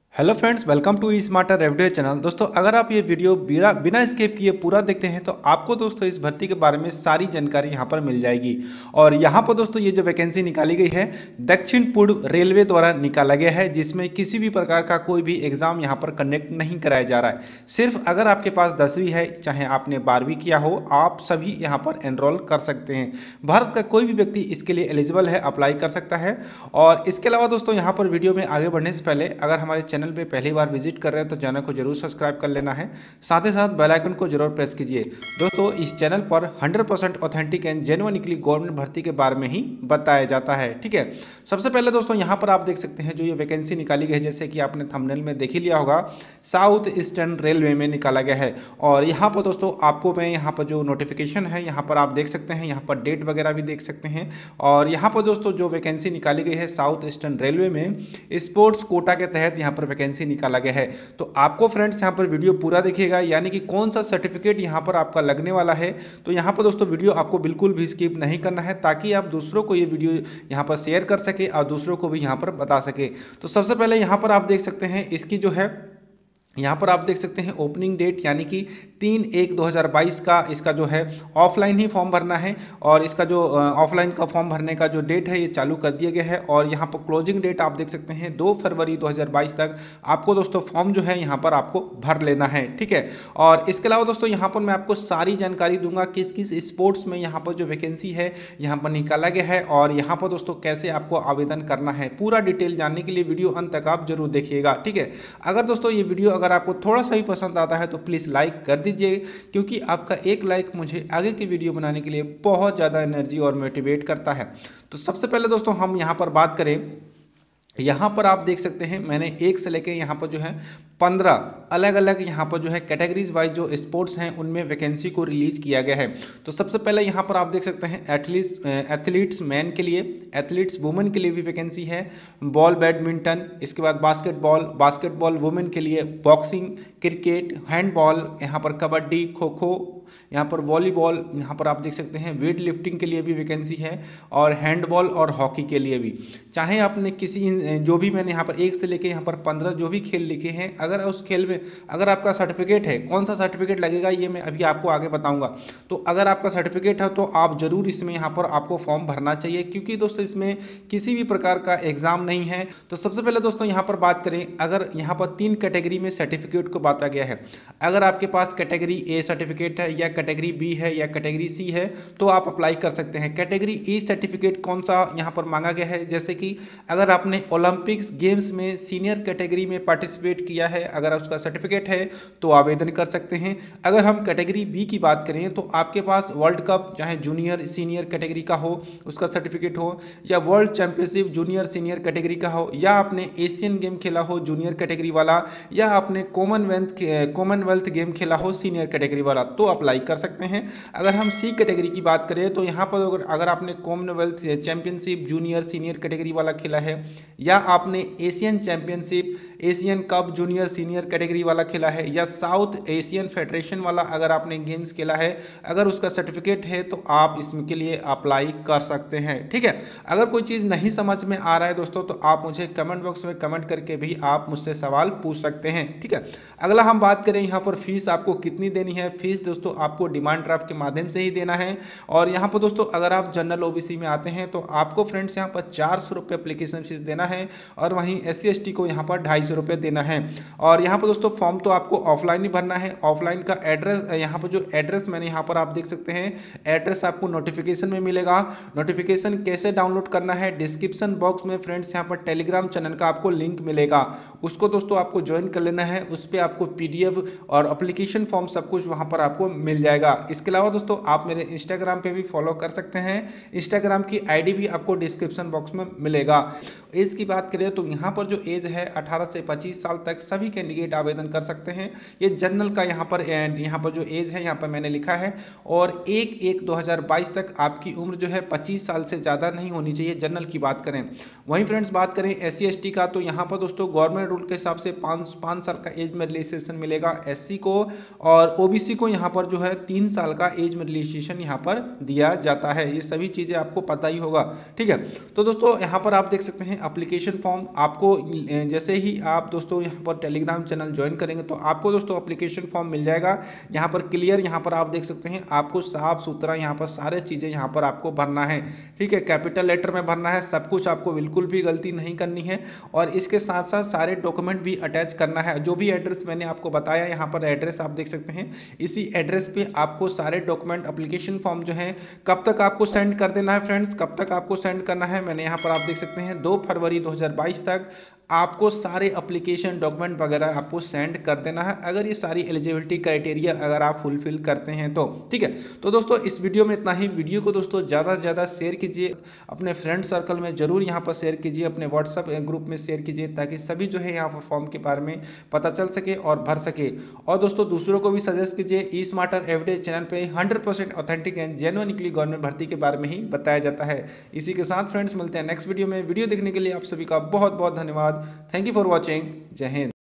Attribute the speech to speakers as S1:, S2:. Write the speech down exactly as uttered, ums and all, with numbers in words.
S1: Hello friends, welcome to E smarter everyday channel. दोस्तों, अगर आप ये वीडियो बिना बिना स्किप किए पूरा देखते हैं तो आपको दोस्तों इस भर्ती के बारे में सारी जानकारी यहाँ पर मिल जाएगी। और यहाँ पर दोस्तों ये जो वैकेंसी निकाली गई है दक्षिण पूर्व रेलवे द्वारा निकाला गया है, जिसमें किसी भी प्रकार का कोई भी एग्जाम यहाँ पर कंडक्ट नहीं कराया जा रहा है। सिर्फ अगर आपके पास दसवीं है, चाहे आपने बारहवीं किया हो, आप सभी यहाँ पर एनरोल कर सकते हैं। भारत का कोई भी व्यक्ति इसके लिए एलिजिबल है, अप्लाई कर सकता है। और इसके अलावा दोस्तों यहाँ पर वीडियो में आगे बढ़ने से पहले अगर हमारे चैनल पे पहली बार विजिट कर रहे हैं तो चैनल को जरूर सब्सक्राइब कर लेना है, साथ ही साथ बेल आइकन को जरूर प्रेस कीजिए। दोस्तों, इस चैनल पर hundred percent authentic and genuinely government भर्ती के बारे में ही बताया जाता है। ठीक है, सबसे पहले दोस्तों यहाँ पर आप देख सकते हैं जो ये वैकेंसी निकाली गई है, जैसे कि आपने थंबनेल में देख ही लिया होगा, साउथ ईस्टर्न रेलवे में निकाला गया है। और यहाँ पर दोस्तों आपको मैं यहाँ पर जो नोटिफिकेशन है यहाँ पर आप देख सकते हैं, यहाँ पर डेट वगैरह भी देख सकते हैं। और यहाँ पर दोस्तों जो वैकेंसी निकाली गई है साउथ ईस्टर्न रेलवे में स्पोर्ट्स कोटा के तहत यहाँ पर वैकेंसी निकाला गया है। तो आपको फ्रेंड्स यहाँ पर वीडियो पूरा देखिएगा, यानी कि कौन सा सर्टिफिकेट यहाँ पर आपका लगने वाला है। तो यहाँ पर दोस्तों वीडियो आपको बिल्कुल भी स्किप नहीं करना है, ताकि आप दूसरों को ये वीडियो यहाँ पर शेयर कर सके और दूसरों को भी यहाँ पर बता सके। तो सबसे पहले यहाँ पर आप देख सकते हैं इसकी जो है, यहाँ पर आप देख सकते हैं ओपनिंग डेट यानी कि तीन एक दो हज़ार बाईस का इसका जो है ऑफलाइन ही फॉर्म भरना है। और इसका जो ऑफलाइन का फॉर्म भरने का जो डेट है ये चालू कर दिया गया है। और यहाँ पर क्लोजिंग डेट आप देख सकते हैं दो फरवरी दो हज़ार बाईस तक आपको दोस्तों फॉर्म जो है यहाँ पर आपको भर लेना है। ठीक है, और इसके अलावा दोस्तों यहाँ पर मैं आपको सारी जानकारी दूंगा किस किस स्पोर्ट्स में यहाँ पर जो वैकेंसी है यहाँ पर निकाला गया है, और यहाँ पर दोस्तों कैसे आपको आवेदन करना है। पूरा डिटेल जानने के लिए वीडियो अंत तक आप जरूर देखिएगा। ठीक है, अगर दोस्तों ये वीडियो अगर आपको थोड़ा सा भी पसंद आता है तो प्लीज़ लाइक कर दीजिए, क्योंकि आपका एक लाइक मुझे आगे की वीडियो बनाने के लिए बहुत ज़्यादा एनर्जी और मोटिवेट करता है। तो सबसे पहले दोस्तों हम यहाँ पर बात करें, यहाँ पर आप देख सकते हैं मैंने एक से लेके यहाँ पर जो है पंद्रह अलग अलग यहाँ पर जो है कैटेगरीज वाइज जो स्पोर्ट्स हैं उनमें वैकेंसी को रिलीज किया गया है। तो सबसे पहले यहाँ पर आप देख सकते हैं एथलीट्स एथलीट्स मैन के लिए, एथलीट्स वुमेन के लिए भी वैकेंसी है, बॉल बैडमिंटन, इसके बाद बास्केटबॉल, बास्केटबॉल वुमेन के लिए, बॉक्सिंग, क्रिकेट, हैंडबॉल, यहाँ पर कबड्डी, खो खो, यहाँ पर वॉलीबॉल, यहाँ पर आप देख सकते हैं वेट लिफ्टिंग के लिए भी वैकेंसी है, और हैंडबॉल और हॉकी के लिए भी। चाहे आपने किसी जो भी मैंने यहाँ पर एक से लेके यहाँ पर पंद्रह जो भी खेल लिखे हैं, अगर उस खेल में अगर आपका सर्टिफिकेट है, कौन सा सर्टिफिकेट लगेगा ये मैं अभी आपको आगे बताऊंगा। तो अगर आपका सर्टिफिकेट है तो आप जरूर इसमें यहाँ पर आपको फॉर्म भरना चाहिए, क्योंकि दोस्तों इसमें किसी भी प्रकार का एग्जाम नहीं है। तो सबसे पहले दोस्तों यहाँ पर बात करें, अगर यहाँ पर तीन कैटेगरी में सर्टिफिकेट को बांटा गया है। अगर आपके पास कैटेगरी ए सर्टिफिकेट है, या कैटेगरी बी है, या कैटेगरी सी है, तो आप अप्लाई कर सकते हैं। कैटेगरी ई सर्टिफिकेट कौन सा यहाँ पर मांगा गया है, जैसे कि अगर आपने ओलंपिक्स गेम्स में सीनियर कैटेगरी में पार्टिसिपेट किया है, अगर उसका सर्टिफिकेट है तो आवेदन कर सकते हैं। अगर हम कैटेगरी बी की बात करें तो आपके पास वर्ल्ड कप चाहे जूनियर सीनियर कैटेगरी का हो उसका सर्टिफिकेट हो, या world championship junior senior category का हो, या आपने एशियन गेम खेला हो जूनियर कैटेगरी वाला, या आपने कॉमनवेल्थ कॉमनवेल्थ गेम खेला हो सीनियर कैटेगरी वाला, तो अप्लाई कर सकते हैं। अगर हम सी कैटेगरी की बात करें तो यहाँ पर अगर अगर आपने Commonwealth championship junior senior category वाला खेला है, या आपने Asian championship Asian cup junior senior category वाला खेला है, या साउथ एशियन फेडरेशन वाला अगर आपने गेम्स खेला है, अगर उसका सर्टिफिकेट है तो आप इसके लिए अप्लाई कर सकते हैं। ठीक है, अगर कोई चीज़ नहीं समझ में आ रहा है दोस्तों तो आप मुझे कमेंट बॉक्स में कमेंट करके भी आप मुझसे सवाल पूछ सकते हैं। ठीक है, अगला हम बात करें यहाँ पर फीस आपको कितनी देनी है। फीस दोस्तों आपको डिमांड ड्राफ्ट के माध्यम से ही देना है। और यहाँ पर दोस्तों अगर आप जनरल ओबीसी में आते हैं तो आपको फ्रेंड्स यहाँ पर चार सौ रुपये एप्लीकेशन फीस देना है, और वहीं एस सी एस टी को यहाँ पर ढाई सौ रुपये देना है। और यहाँ पर दोस्तों फॉर्म तो आपको ऑफलाइन ही भरना है। ऑफलाइन का एड्रेस, यहाँ पर जो एड्रेस मैंने यहाँ पर आप देख सकते हैं, एड्रेस आपको नोटिफिकेशन में मिलेगा। नोटिफिकेशन कैसे डाउनलोड करना है, डिस्क्रिप्शन बॉक्स में फ्रेंड्स यहाँ पर टेलीग्राम चैनल का आपको लिंक मिलेगा, उसको दोस्तों आपको ज्वाइन कर लेना है। उस पर आपको पीडीएफ और एप्लीकेशन फॉर्म सब कुछ वहाँ पर आपको मिल जाएगा। इसके अलावा दोस्तों आप मेरे इंस्टाग्राम पे भी फॉलो कर सकते हैं, इंस्टाग्राम की आईडी भी आपको डिस्क्रिप्शन बॉक्स में मिलेगा। एज की बात करें तो यहाँ पर जो एज है अठारह से पच्चीस साल तक सभी सभी कैंडिडेट आवेदन कर सकते हैं। ये जनरल का यहाँ पर यहाँ पर जो एज है यहाँ पर मैंने लिखा है, और एक एक दो हज़ार बाईस तक आपकी उम्र जो है पच्चीस साल से ज़्यादा नहीं होनी चाहिए, जनरल की बात करें। वहीं फ्रेंड्स बात करें एस सी एस टी का, तो यहाँ पर दोस्तों गवर्नमेंट रूल के हिसाब से पाँच पाँच साल का एज में रिलैक्सेशन मिलेगा एस सी को, और ओ बी सी को यहाँ पर जो है तीन साल का एज में रिलैक्सेशन यहाँ पर दिया जाता है। ये सभी चीज़ें आपको पता ही होगा, ठीक है। तो दोस्तों यहाँ पर आप देख सकते हैं एप्लीकेशन फॉर्म, आपको जैसे ही आप दोस्तों यहाँ पर टेलीग्राम चैनल ज्वाइन करेंगे तो आपको दोस्तों एप्लीकेशन फॉर्म मिल जाएगा। यहाँ पर क्लियर यहाँ पर आप देख सकते हैं, आपको साफ सुथरा यहाँ पर सारे चीज़ें यहाँ पर आपको भरना है, ठीक है। कैपिटल लेटर में भरना है, सब कुछ आपको बिल्कुल भी गलती नहीं करनी है, और इसके साथ साथ सारे डॉक्यूमेंट भी अटैच करना है। जो भी एड्रेस मैंने आपको बताया, यहाँ पर एड्रेस आप देख सकते हैं, इसी एड्रेस पे आपको सारे डॉक्यूमेंट एप्लीकेशन फॉर्म जो है कब तक आपको सेंड कर देना है फ्रेंड्स, कब तक आपको सेंड करना है, मैंने यहाँ पर आप देख सकते हैं दो फरवरी दो हज़ार बाईस तक आपको सारे एप्लीकेशन डॉक्यूमेंट वगैरह आपको सेंड कर देना है, अगर ये सारी एलिजिबिलिटी क्राइटेरिया अगर आप फुलफिल करते हैं तो, ठीक है। तो दोस्तों इस वीडियो में इतना ही। वीडियो को दोस्तों ज़्यादा से ज़्यादा शेयर कीजिए, अपने फ्रेंड सर्कल में जरूर यहाँ पर शेयर कीजिए, अपने व्हाट्सअप ग्रुप में शेयर कीजिए, ताकि सभी जो है यहाँ पर फॉर्म के बारे में पता चल सके और भर सके। और दोस्तों दूसरों को भी सजेस्ट कीजिए, ई स्मार्टर एवरीडे चैनल पे hundred percent authentic and genuinely government भर्ती के बारे में ही बताया जाता है। इसी के साथ फ्रेंड्स मिलते हैं नेक्स्ट वीडियो में। वीडियो देखने के लिए आप सभी का बहुत बहुत धन्यवाद। Thank you for watching. जय हिंद।